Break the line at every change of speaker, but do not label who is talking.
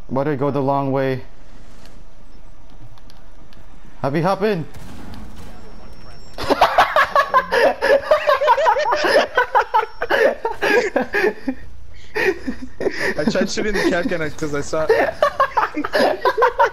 Better go the long way. Happy hop in.
I tried shooting the cat gun because I saw it.